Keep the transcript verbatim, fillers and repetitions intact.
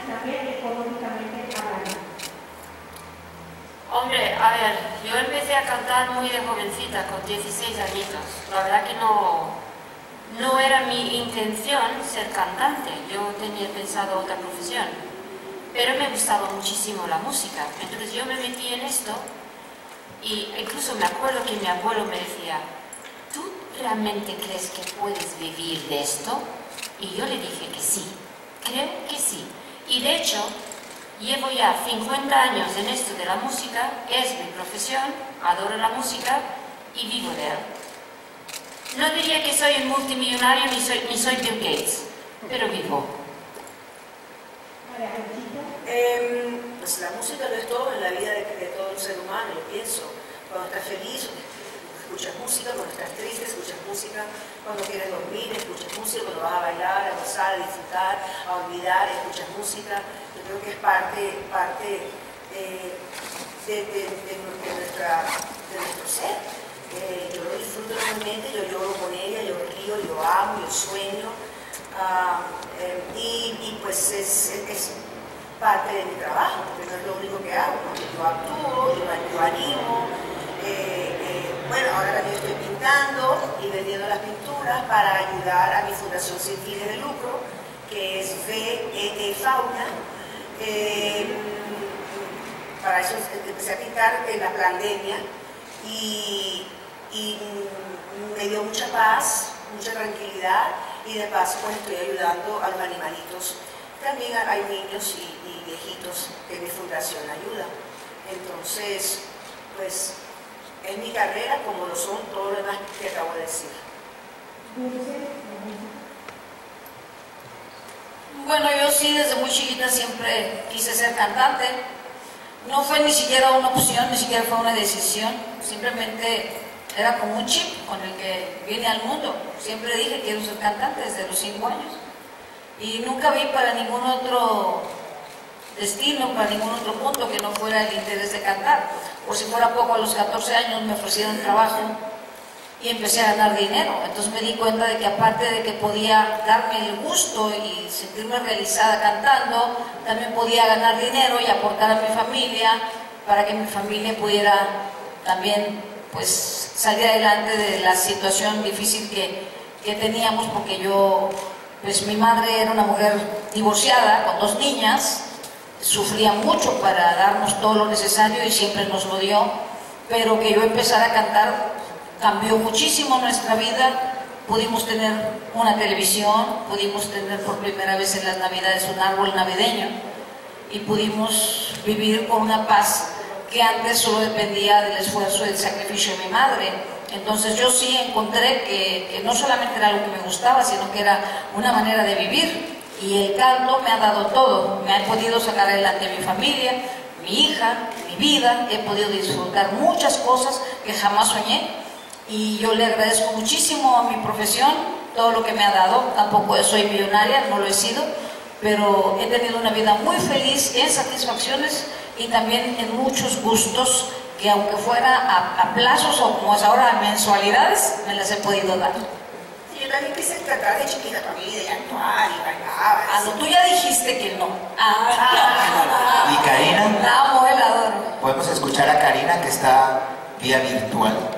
y también económicamente hablando? Hombre, a ver, yo empecé a cantar muy de jovencita, con dieciséis añitos. La verdad que no, no era mi intención ser cantante, yo tenía pensado otra profesión. Pero me gustaba muchísimo la música, entonces yo me metí en esto y incluso me acuerdo que mi abuelo me decía, ¿tú realmente crees que puedes vivir de esto? Y yo le dije que sí, creo que sí. Y de hecho, llevo ya cincuenta años en esto de la música, es mi profesión, adoro la música y vivo de él. No diría que soy un multimillonario ni soy, ni soy Bill Gates, pero vivo. Eh, pues la música lo es todo en la vida de, de todo el ser humano, yo pienso. Cuando estás feliz, escuchas música; cuando estás triste, escuchas música; cuando quieres dormir, escuchas música; cuando vas a bailar, a gozar, a disfrutar, a olvidar, escuchas música. Yo creo que es parte, parte eh, de, de, de, de, nuestra, de nuestro ser. Eh, yo lo disfruto realmente, yo lloro con ella, yo río, yo amo, yo sueño. Uh, eh, y, y pues es, es, es parte de mi trabajo, porque no es lo único que hago, ¿no? Yo actúo, yo, yo animo, eh, eh, bueno, ahora también estoy pintando y vendiendo las pinturas para ayudar a mi fundación sin fines de lucro, que es V E E Fauna. Eh, para eso empecé a pintar en la pandemia y, y me dio mucha paz, mucha tranquilidad, y de paso pues estoy ayudando a los animalitos. También hay niños y, y viejitos que mi fundación ayuda. Entonces, pues es mi carrera como lo son todo lo demás que acabo de decir. Bueno, yo sí desde muy chiquita siempre quise ser cantante. No fue ni siquiera una opción, ni siquiera fue una decisión, simplemente era como un chip con el que vine al mundo. Siempre dije que quiero ser cantante desde los cinco años. Y nunca vi para ningún otro destino, para ningún otro punto que no fuera el interés de cantar. Por si fuera poco, a los catorce años me ofrecieron trabajo y empecé a ganar dinero. Entonces me di cuenta de que aparte de que podía darme el gusto y sentirme realizada cantando, también podía ganar dinero y aportar a mi familia para que mi familia pudiera también pues salir adelante de la situación difícil que, que teníamos, porque yo, pues mi madre era una mujer divorciada con dos niñas, sufría mucho para darnos todo lo necesario y siempre nos lo dio, pero que yo empezara a cantar cambió muchísimo nuestra vida. Pudimos tener una televisión, pudimos tener por primera vez en las navidades un árbol navideño y pudimos vivir con una paz que antes solo dependía del esfuerzo y del sacrificio de mi madre. Entonces yo sí encontré que, que no solamente era algo que me gustaba, sino que era una manera de vivir, y el canto me ha dado todo. Me ha podido sacar adelante a mi familia, mi hija, mi vida. He podido disfrutar muchas cosas que jamás soñé, y yo le agradezco muchísimo a mi profesión todo lo que me ha dado. Tampoco soy millonaria, no lo he sido, pero he tenido una vida muy feliz en satisfacciones y también en muchos gustos que, aunque fuera a, a plazos o como es ahora a mensualidades, me las he podido dar. Sí, yo también quise tratar de chiquita toda mi vida y actuar y bailar. Ah, no, tú ya dijiste que no. Ah, ¿Y Karina? La amo, la adoro. Podemos escuchar a Karina, que está vía virtual.